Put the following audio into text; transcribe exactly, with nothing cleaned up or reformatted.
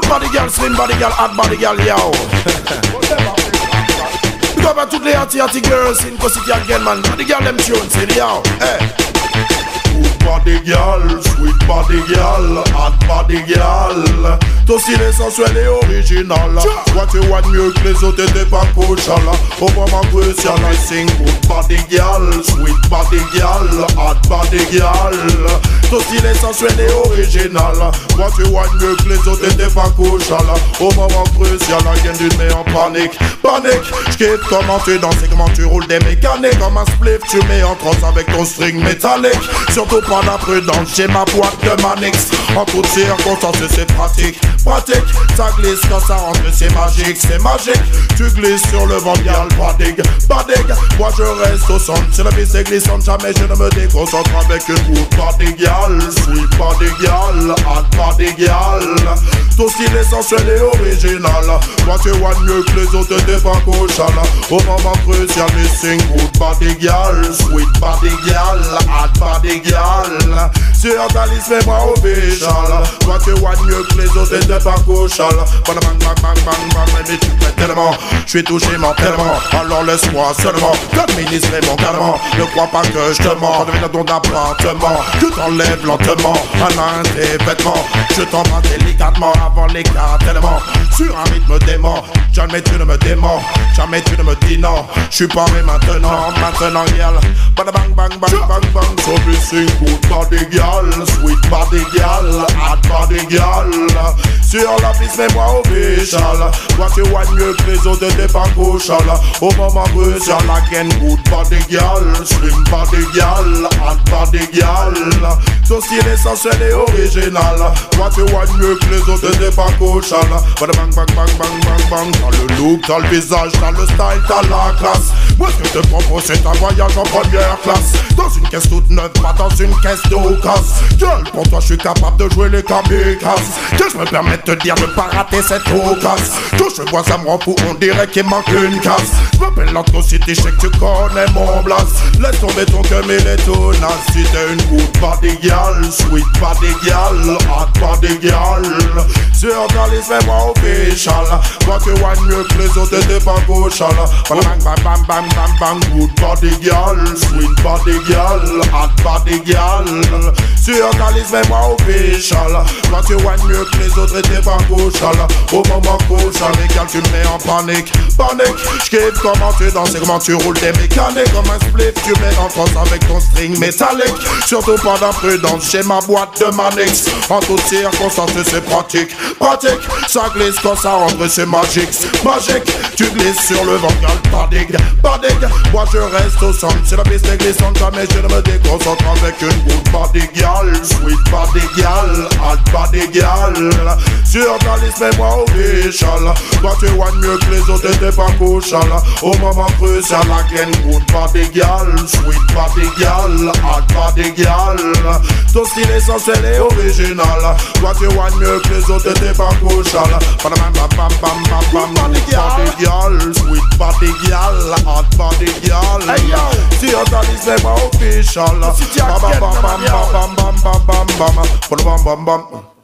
Good body girl, slim body girl, hot body girl, yo. Big up à toutes les hotty hotty girls in Coast City again, man. Body girl, them tunes, see yo. Hey. Good body girl, sweet body girl, hot body girl. Ton style est sensuel et original. Toi tu vois mieux que les autres, t'es pas cochal. Au moment crucial, I sing good body girl, sweet body girl, hot body girl. Ton style est sensuel et original. Toi tu vois mieux que les autres, t'es pas cochal. Au moment crucial, I get du mets en panique. Panique, j'kiffe comment tu danses et comment tu roules des mécaniques. Comme un spliff, tu mets en transe avec ton string métallique. Surtout pas d'imprudence, j'ai ma boîte de Manix. En toutes circonstances, c'est pratique. Pratique, ça glisse quand ça rentre, c'est magique, c'est magique. Tu glisses sur le vent, gal, badigue, badigue. Moi je reste au centre, c'est la vie c'est glissante. Jamais je ne me déconcentre avec une good body gal, sweet body gal, hot body gal. Ton style est sensuel et original. Moi tu vois mieux que les autres, t'es pas cochal. Au moment crucial, missing good body gal, sweet body gal, hot body gal. Sur ta liste, mets-moi au bichal. Toi tu vois mieux que les autres, t'es pas cochal. Bang bang bang bang bang bang, mais tu plais tellement. J'suis touché mentalement, alors laisse-moi seulement t'administrer mon calmant. Ne crois pas que je te mens, quand dans ton appartement. Je t'enlève lentement, à l'un tes vêtements. Je t'embrasse délicatement avant l'écartèlement. Sur un rythme dément, jamais tu ne me déments. Jamais tu ne me dis non, j'suis paré maintenant, maintenant girl. Bang bang bang bang bang bang. So we sing good body girl, sweet body girl, hot body girl. Sur la piste, mets-moi au bichal. Toi tu vois mieux que les autres, t'es pas cochal. Au moment crucial, again good body girl, slim body girl, hot body girl. Ton style est sensuel et original. Toi tu vois mieux que les autres, t'es pas cochal. Bang bang bang bang bang bang bang. T'as le look, t'as le visage, t'as le style, t'as la classe. Moi ce que je te propose c'est un voyage en première classe. Dans une caisse toute neuve, pas dans une caisse d'occasion. Gueule, pour toi je suis capable de jouer les kamikazes. Que je me permets de te dire de pas rater cette occasion. Quand je vois ça me rend fou, on dirait qu'il manque une case. Je m'appelle l'Antro City, je sais que tu connais mon blast. Laisse tomber ton cœur, mais les tonnes. Si t'es une good body girl, sweet body girl, hot body girl. Sur ta liste, mets-moi au bichal. Toi tu vois mieux que les autres, t'es pas cochal. Bang bang bang bang bang bang. Good body girl, sweet body girl, hot body girl. Sur ta liste, mets-moi au bichal. Toi tu vois mieux que les autres, t'es pas cochal. Au moment cochal, les gars tu me mets en panique. Panique, j'kiffe comment tu danses et comment tu roules des mécaniques. Comme un split, tu mets en transe avec ton string métallique. Surtout pas d'imprudence, j'ai ma boîte de Manix. En toutes circonstances, c'est pratique. Pratique, ça glisse quand ça rentre, c'est magique. Magique, tu glisses sur le vent, gal, badigue, badigue. Moi je reste au centre, c'est la piste glissante. Jamais je ne me déconcentre avec une good body girl, sweet body girl, hot body girl. Sur ta liste, mets-moi au bichal. Toi tu vois mieux que les autres, t'es pas cochal. Au moment crucial, again good body girl, sweet body girl, hot body girl. Ton style est sensuel et original. Toi tu vois mieux que les autres, t'es pas cochal. Bam bam bam bam bam bam. Body girl, sweet body girl, hot body girl. Sur ta liste, mets-moi au bichal. Bam bam bam bam bam bam bam bam bam bam bam bam.